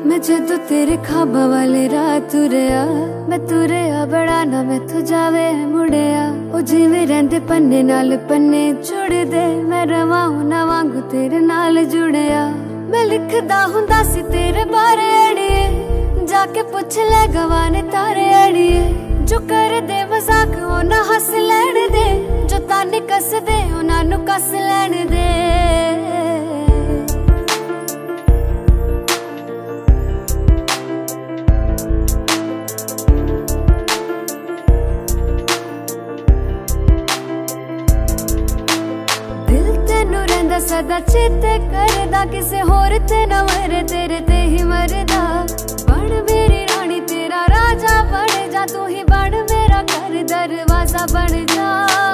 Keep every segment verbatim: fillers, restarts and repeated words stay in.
मैं जदों तेरे ख्वाबां वाले राह तुरिया, मैं तुरिया बड़ा ना मैथों जावे मुड़िया। ओ जिवें रहिंदे पन्ने नाल पन्ने जुड़दे, मैं रवां उन्हां वांगू तेरे नाल जुड़िया। मैं लिखदा हुंदा सी तेरे बारे अड़िए, जाके पुछ ले गवाने तारे अड़िए। जो कर दे मजाक उन्हां हस लैण दे, जो ताने कस दे उन्हां नूं कस लैण दे। सदा चेते करदा, किसे होर ते ना मरे, तेरे ते ही मरदा। बन मेरी रानी तेरा राजा बन जा, तू ही बन मेरा घर दरवाजा बन जा।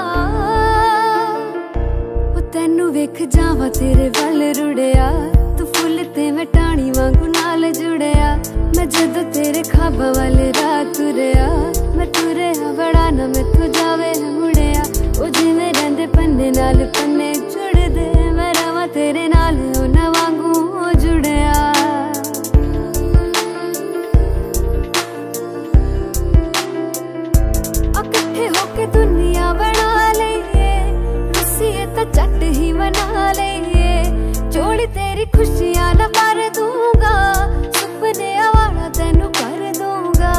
ओ तेनू वेख जावा तेरे वल रुड़िया, तू फुल ते मैं टाणी वांगू नाल जुड़िया। मैं जदों तेरे ख्वाबां वाले राह तुरिया, मैं तुरिया बड़ा ना मैथों जावे मुड़िया। ओ जिवें रहिंदे पन्ने नाल पन्ने जुड़दे, मैं रवां तेरे नाल उन्हां वांगू जुड़िया। आ कट्ठे होके दुनिया बना लईए, रुसीए तां झट ही मना लईए। जोड़ी तेरी खुशियां ना भर दूंगा, सुपने वाला तेनू कर दूंगा।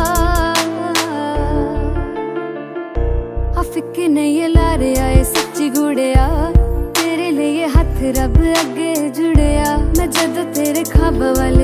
आ फिक्के नहीं लारे आए सच्ची गुड़िया, तेरे लिए हथ रब अगे जुड़िया। मैं जदों तेरे ख्वाबां वाले